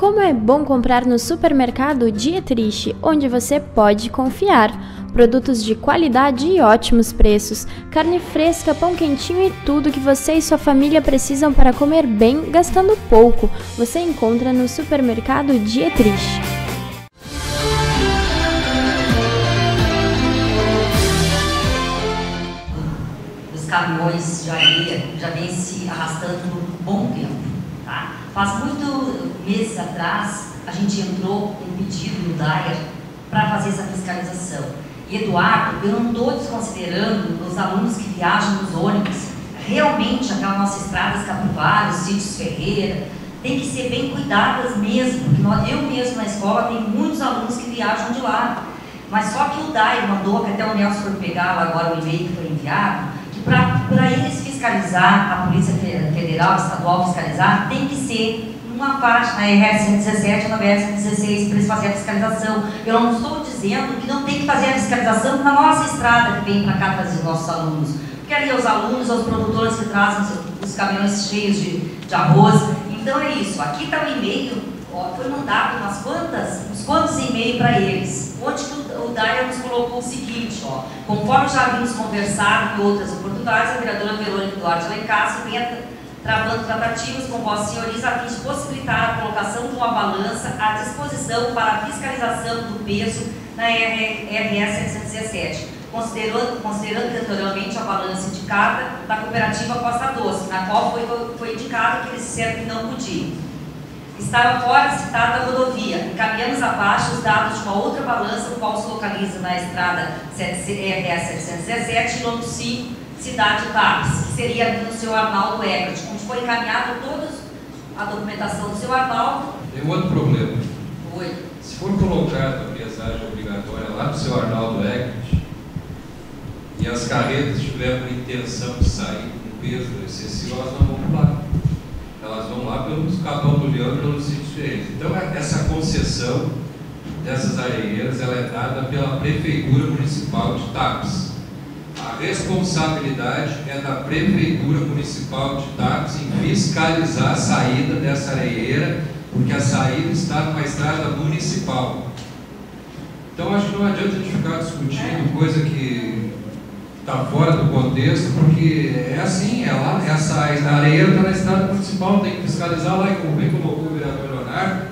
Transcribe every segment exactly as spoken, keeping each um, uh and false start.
Como é bom comprar no supermercado Dietrich, onde você pode confiar. Produtos de qualidade e ótimos preços, carne fresca, pão quentinho e tudo que você e sua família precisam para comer bem, gastando pouco. Você encontra no supermercado Dietrich. Os caminhões de areia já vêm se arrastando por um bom tempo. Tá? Faz muitos meses atrás, a gente entrou com um pedido no Dyer para fazer essa fiscalização. E, Eduardo, eu não estou desconsiderando os alunos que viajam nos ônibus. Realmente, aquela nossa estrada Escapuvários, Sítios Ferreira, tem que ser bem cuidadas mesmo, porque nós, eu mesmo na escola tenho muitos alunos que viajam de lá. Mas só que o Dyer mandou, que até o Nelson foi pegar agora o e-mail que foi enviado, que para eles fiscalizar, a Polícia Federal, Estadual fiscalizar, tem que ser uma parte na R S cento e dezessete ou na B R cento e dezesseis para eles fazerem a fiscalização. Eu não estou dizendo que não tem que fazer a fiscalização na nossa estrada que vem para cá trazer os nossos alunos. Porque ali os alunos, os produtores que trazem os caminhões cheios de, de arroz. Então é isso. Aqui está o e-mail, foi mandado umas quantas, uns quantos e-mails para eles. Onde que o, o Dyer nos colocou o seguinte, ó, conforme já havíamos conversado em outras oportunidades, a vereadora Verônica Duarte Lencastre vem travando tratativas com Vossa Senhoria a fim de possibilitar a colocação de uma balança à disposição para a fiscalização do peso na R S setecentos e dezessete, considerando, considerando territorialmente a balança indicada da cooperativa Costa Doce, na qual foi, foi indicado que eles disseram que não podiam. Estava fora citada a rodovia. Encaminhamos abaixo os dados de uma outra balança, o qual se localiza na estrada R S setecentos e dezessete, quilômetro cinco, Cidade Tapes, que seria do senhor Arnaldo Eckert, onde foi encaminhada toda a documentação do senhor Arnaldo. Tem um outro problema. Oi. Se for colocado a pesagem obrigatória lá do senhor Arnaldo Eckert e as carretas tiverem por intenção de sair com peso excessivo, elas não vão pular. Elas vão lá pelo Capão do Leão e pelos sítios Ferreiros. Então, essa concessão dessas areieiras ela é dada pela Prefeitura Municipal de Tapes. A responsabilidade é da Prefeitura Municipal de Tapes em fiscalizar a saída dessa areieira, porque a saída está numa estrada municipal. Então, acho que não adianta a gente ficar discutindo coisa que está fora do contexto, porque é assim, é lá, essa a areieira está na estrada municipal, tem que fiscalizar lá, e como bem colocou o vereador Leonardo,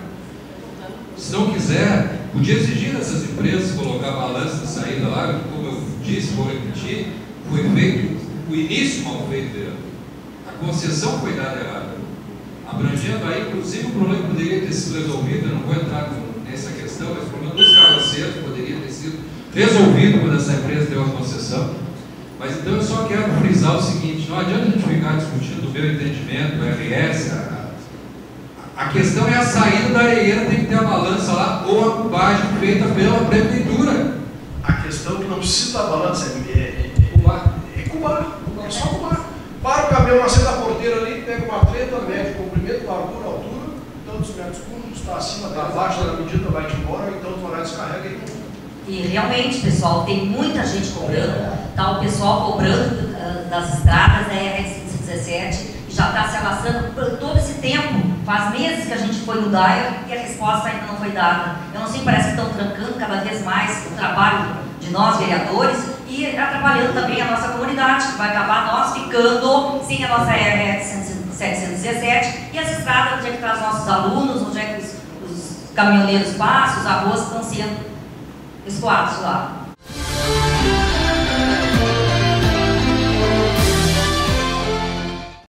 se não quiser, podia exigir dessas empresas colocar a balança da saída lá, como eu disse, vou repetir, foi feito, o início mal feito, vereador. A concessão foi dada errada, abrangendo aí, inclusive, o problema que poderia ter sido resolvido. Eu não vou entrar nessa questão, mas o problema dos carroceiros poderia ter sido resolvido quando essa empresa deu a concessão. Mas então eu só quero frisar o seguinte: não adianta a gente ficar discutindo o meu entendimento, o R S, a, a questão é a saída da areieira, tem que ter a balança lá, ou a cubagem feita pela Prefeitura. A questão que não precisa da balança é, é, é cubar. É cubar, é só cubar. Para o caminhão na saída da porteira ali, pega uma treta, mede comprimento, largura, altura, tantos metros cúbicos, está acima, está abaixo da medida, vai embora, então o horário descarrega e não. E realmente, pessoal, tem muita gente cobrando, tá o pessoal cobrando uh, das estradas da R S cento e dezessete, e já está se alastrando por todo esse tempo. Faz meses que a gente foi no Dyer e a resposta ainda não foi dada. Eu não sei, parece que estão trancando cada vez mais o trabalho de nós, vereadores, e atrapalhando também a nossa comunidade, que vai acabar nós ficando sem a nossa R S setecentos e dezessete, e as estradas, onde é que estão os nossos alunos, onde é que os, os caminhoneiros passam, os arroz estão sendo escoados lá.